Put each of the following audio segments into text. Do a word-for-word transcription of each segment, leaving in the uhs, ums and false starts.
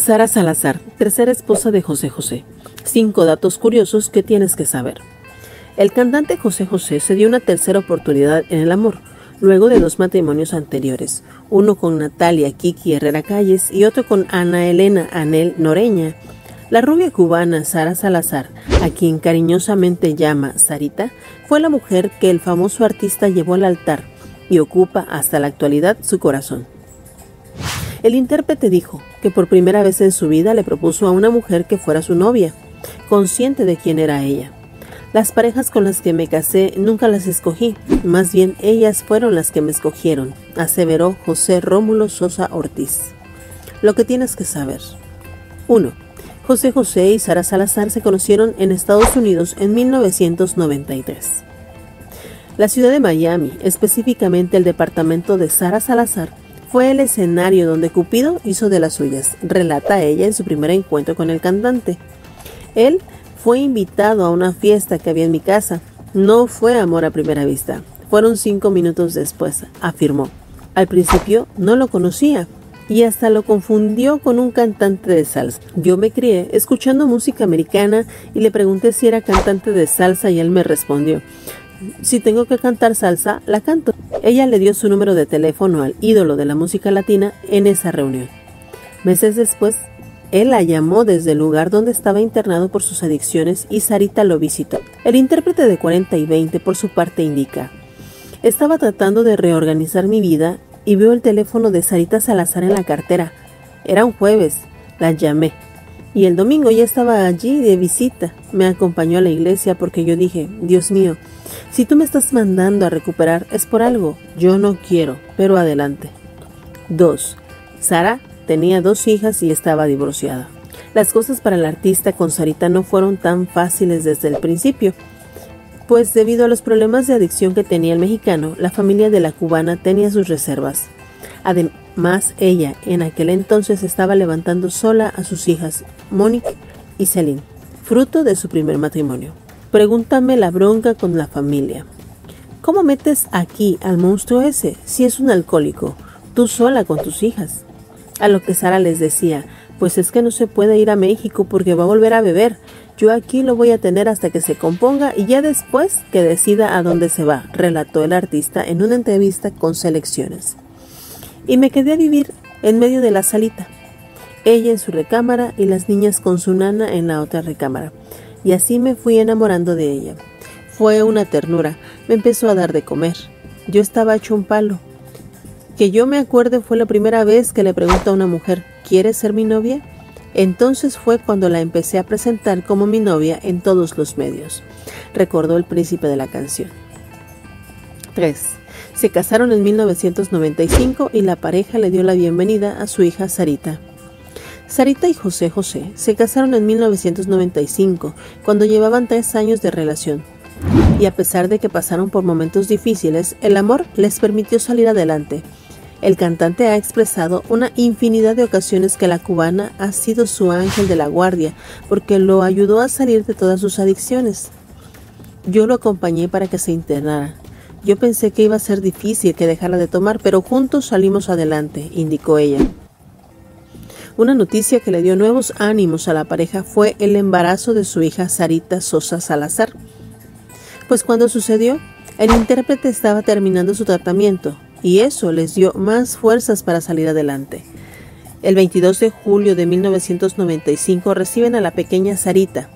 Sara Salazar, tercera esposa de José José. Cinco datos curiosos que tienes que saber. El cantante José José se dio una tercera oportunidad en el amor, luego de dos matrimonios anteriores, uno con Natalia Kiki Herrera Calles y otro con Ana Elena Anel Noreña. La rubia cubana Sara Salazar, a quien cariñosamente llama Sarita, fue la mujer que el famoso artista llevó al altar y ocupa hasta la actualidad su corazón. El intérprete dijo que por primera vez en su vida le propuso a una mujer que fuera su novia, consciente de quién era ella. Las parejas con las que me casé nunca las escogí, más bien ellas fueron las que me escogieron, aseveró José Rómulo Sosa Ortiz. Lo que tienes que saber. uno. José José y Sara Salazar se conocieron en Estados Unidos en mil novecientos noventa y tres. La ciudad de Miami, específicamente el departamento de Sara Salazar, fue el escenario donde Cupido hizo de las suyas, relata ella en su primer encuentro con el cantante. Él fue invitado a una fiesta que había en mi casa. No fue amor a primera vista. Fueron cinco minutos después, afirmó. Al principio no lo conocía y hasta lo confundió con un cantante de salsa. Yo me crié escuchando música americana y le pregunté si era cantante de salsa y él me respondió: si tengo que cantar salsa, la canto. Ella le dio su número de teléfono al ídolo de la música latina en esa reunión. Meses después, él la llamó desde el lugar donde estaba internado por sus adicciones y Sarita lo visitó. El intérprete de cuarenta y veinte, por su parte, indica: estaba tratando de reorganizar mi vida y veo el teléfono de Sarita Salazar en la cartera. Era un jueves, la llamé. Y el domingo ya estaba allí de visita. Me acompañó a la iglesia porque yo dije: Dios mío, si tú me estás mandando a recuperar es por algo. Yo no quiero, pero adelante. dos. Sara tenía dos hijas y estaba divorciada. Las cosas para el artista con Sarita no fueron tan fáciles desde el principio, pues debido a los problemas de adicción que tenía el mexicano, la familia de la cubana tenía sus reservas. Además, ella en aquel entonces estaba levantando sola a sus hijas, Mónica y Celine, fruto de su primer matrimonio. Pregúntame la bronca con la familia. ¿Cómo metes aquí al monstruo ese si es un alcohólico, tú sola con tus hijas? A lo que Sara les decía: pues es que no se puede ir a México porque va a volver a beber. Yo aquí lo voy a tener hasta que se componga y ya después que decida a dónde se va, relató el artista en una entrevista con Selecciones. Y me quedé a vivir en medio de la salita, ella en su recámara y las niñas con su nana en la otra recámara. Y así me fui enamorando de ella. Fue una ternura, me empezó a dar de comer. Yo estaba hecho un palo. Que yo me acuerde fue la primera vez que le pregunto a una mujer: ¿quieres ser mi novia? Entonces fue cuando la empecé a presentar como mi novia en todos los medios, recordó el príncipe de la canción. tres. Se casaron en mil novecientos noventa y cinco y la pareja le dio la bienvenida a su hija Sarita. Sarita y José José se casaron en mil novecientos noventa y cinco, cuando llevaban tres años de relación. Y a pesar de que pasaron por momentos difíciles, el amor les permitió salir adelante. El cantante ha expresado una infinidad de ocasiones que la cubana ha sido su ángel de la guardia, porque lo ayudó a salir de todas sus adicciones. Yo lo acompañé para que se internara. Yo pensé que iba a ser difícil que dejara de tomar, pero juntos salimos adelante, indicó ella. Una noticia que le dio nuevos ánimos a la pareja fue el embarazo de su hija Sarita Sosa Salazar. Pues cuando sucedió, el intérprete estaba terminando su tratamiento y eso les dio más fuerzas para salir adelante. El veintidós de julio de mil novecientos noventa y cinco reciben a la pequeña Sarita.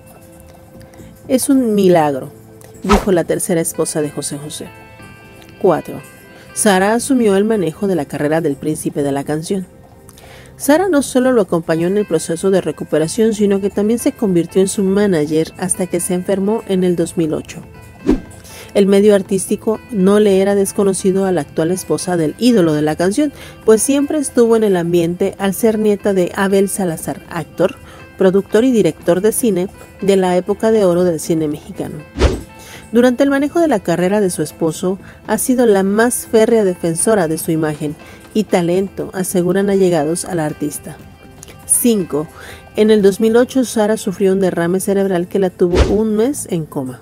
Es un milagro, dijo la tercera esposa de José José. cuatro. Sara asumió el manejo de la carrera del príncipe de la canción. Sara no solo lo acompañó en el proceso de recuperación, sino que también se convirtió en su manager hasta que se enfermó en el dos mil ocho. El medio artístico no le era desconocido a la actual esposa del ídolo de la canción, pues siempre estuvo en el ambiente al ser nieta de Abel Salazar, actor, productor y director de cine de la época de oro del cine mexicano. Durante el manejo de la carrera de su esposo, ha sido la más férrea defensora de su imagen y talento, aseguran allegados a la artista. cinco. En el dos mil ocho, Sara sufrió un derrame cerebral que la tuvo un mes en coma.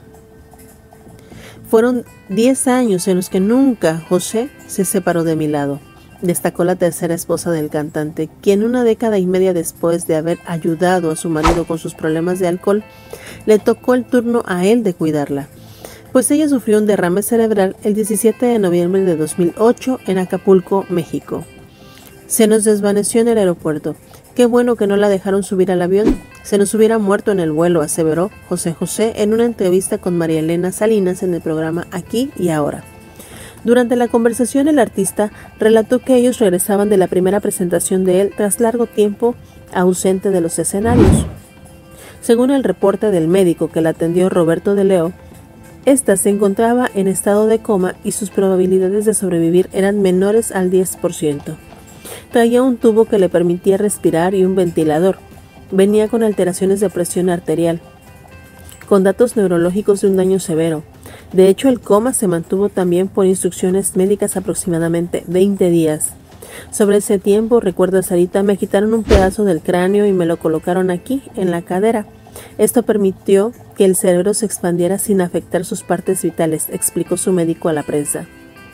Fueron diez años en los que nunca José se separó de mi lado. destacó la tercera esposa del cantante, quien una década y media después de haber ayudado a su marido con sus problemas de alcohol, le tocó el turno a él de cuidarla, pues ella sufrió un derrame cerebral el diecisiete de noviembre de dos mil ocho en Acapulco, México. Se nos desvaneció en el aeropuerto. Qué bueno que no la dejaron subir al avión. Se nos hubiera muerto en el vuelo, aseveró José José en una entrevista con María Elena Salinas en el programa Aquí y Ahora. Durante la conversación, el artista relató que ellos regresaban de la primera presentación de él tras largo tiempo ausente de los escenarios. Según el reporte del médico que la atendió, Roberto de Leo, esta se encontraba en estado de coma y sus probabilidades de sobrevivir eran menores al diez por ciento. Traía un tubo que le permitía respirar y un ventilador. Venía con alteraciones de presión arterial, con datos neurológicos de un daño severo. De hecho, el coma se mantuvo también por instrucciones médicas aproximadamente veinte días. Sobre ese tiempo, recuerda Sarita, me quitaron un pedazo del cráneo y me lo colocaron aquí, en la cadera. Esto permitió que el cerebro se expandiera sin afectar sus partes vitales, explicó su médico a la prensa.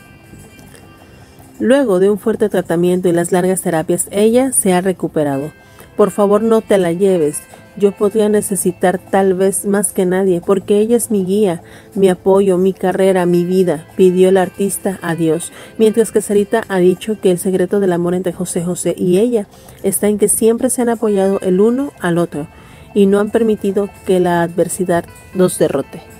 Luego de un fuerte tratamiento y las largas terapias, ella se ha recuperado. Por favor, no te la lleves. Yo podría necesitar tal vez más que nadie, porque ella es mi guía, mi apoyo, mi carrera, mi vida, pidió el artista a Dios, mientras que Sarita ha dicho que el secreto del amor entre José José y ella está en que siempre se han apoyado el uno al otro y no han permitido que la adversidad los derrote.